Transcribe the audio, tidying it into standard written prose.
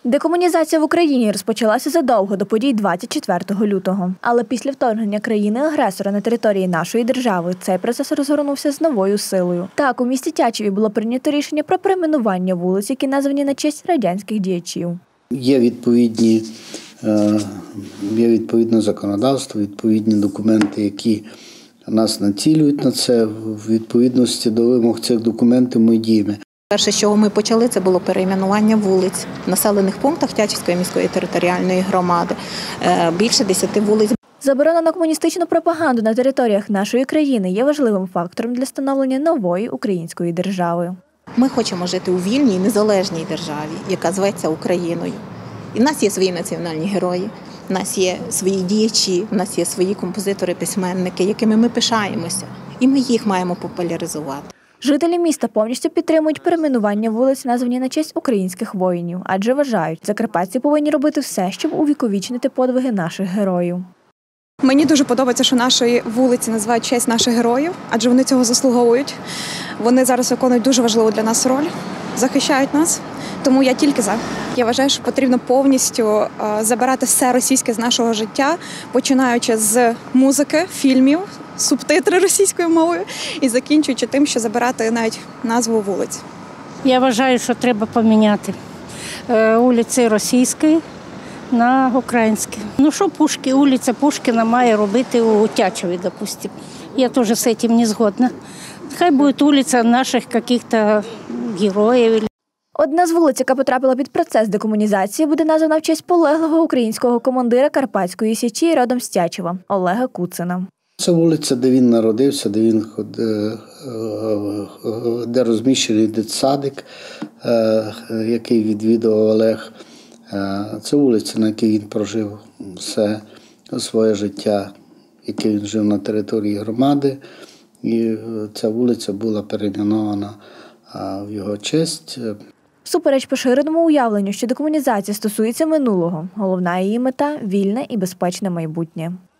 Декомунізація в Україні розпочалася задовго до подій 24 лютого. Але після вторгнення країни-агресора на території нашої держави цей процес розгорнувся з новою силою. Так, у місті Тячеві було прийнято рішення про перейменування вулиць, які названі на честь радянських діячів. Є відповідне законодавство, відповідні документи, які нас націлюють на це. В відповідності до вимог цих документів ми діємо. Перше, з чого ми почали, це було перейменування вулиць в населених пунктах Тячівської міської територіальної громади. Більше 10 вулиць. Заборона на комуністичну пропаганду на територіях нашої країни є важливим фактором для становлення нової української держави. Ми хочемо жити у вільній, незалежній державі, яка зветься Україною. І в нас є свої національні герої, в нас є свої діячі, в нас є свої композитори-письменники, якими ми пишаємося. І ми їх маємо популяризувати. Жителі міста повністю підтримують перейменування вулиць, названі на честь українських воїнів, адже вважають, закарпатці повинні робити все, щоб увіковічнити подвиги наших героїв. Мені дуже подобається, що наші вулиці називають в честь наших героїв, адже вони цього заслуговують. Вони зараз виконують дуже важливу для нас роль, захищають нас, тому я тільки за. Я вважаю, що потрібно повністю забирати все російське з нашого життя, починаючи з музики, фільмів, субтитри російською мовою і закінчуючи тим, що забирати навіть назву вулиць. Я вважаю, що треба поміняти вулиці російські на українські. Ну що вулиця Пушкіна має робити у Тячеві, допустим. Я теж з цим не згодна. Хай буде вулиця наших якихось героїв. Одна з вулиць, яка потрапила під процес декомунізації, буде названа в честь полеглого українського командира Карпатської Січі родом з Тячева – Олега Куцина. Це вулиця, де він народився, де розміщений дитсадик, який відвідував Олег. Це вулиця, на якій він прожив все своє життя, яке він жив на території громади. І ця вулиця була перейменована в його честь. Всупереч поширеному уявленню, що декомунізація стосується минулого, головна її мета – вільне і безпечне майбутнє.